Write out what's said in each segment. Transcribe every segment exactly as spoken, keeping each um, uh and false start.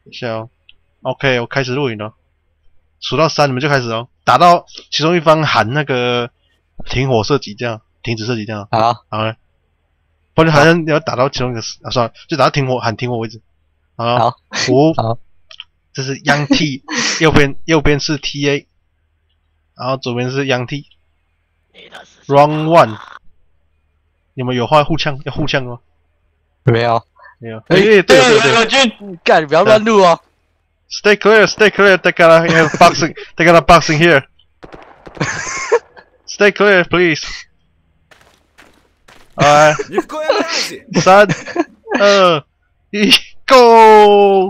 等一下哦 ，OK， 我开始录影了，数到三你们就开始哦，打到其中一方喊那个停火射击，这样停止射击这样。 好， 好嘞，不然好像你要打到其中一个啊，算了，就打到停火喊停火为止。好， 好， 五， 好， 这是央 T， 右边右边是 T A， 然后左边是央 T。Round one， 你们有话互呛要互呛吗？ 没有， 没有。哎、欸，对对对我去干，不要乱录哦。 Stay clear, stay clear. They gotta have boxing. They gotta boxing here. Stay clear, please. Alright. 三、二、一 ，Go！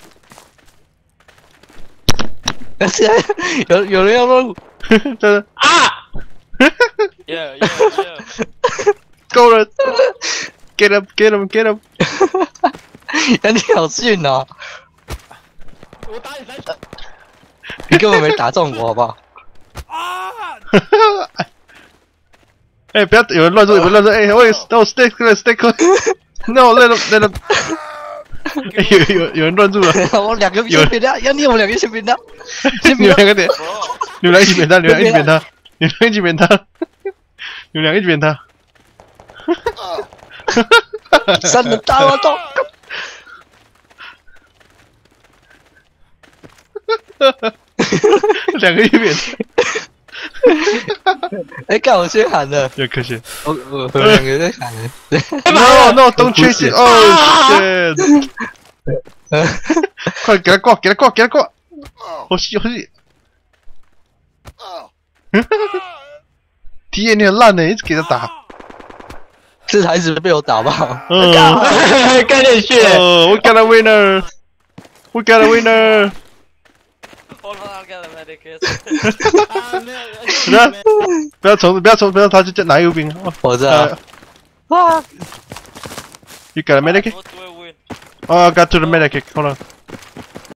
有有人要录， 真的啊 ！Yeah, yeah, yeah. 够了 ！Get him, get him, get him！ 呀，你好逊哦！ 我打你三拳。 你根本没打中我，好不好？ 啊！ 哎、欸，不要有人乱说，有人乱说，哎、欸，喂 ，No, stay clear, stay clear. No, let him, let him. 欸、有有有人乱住了。 我两个先扁他，要你我两个先扁他，先你们扁他。 两个点，你们俩一起扁他，你们俩一起扁他，你们俩一起扁他，你们俩一起扁他。 三人打我到。 两个一扁。 哎，干我先喊了， 有可惜。 我我我两个在喊了。 No, no, don't chase it. Oh shit! 快给他挂，给他挂，给他挂！好细，好细。T A 你很烂呢，一直给他打。 这孩子被我打爆。 嗯， 干点血。 哦 ，We got a winner! We got a winner! Hold on, I'll get a medic. 不要不要冲，不要冲，不要他就拿右兵。 我知道。啊 You got a medic? What do I win? Oh, I got to the medic. Hold on.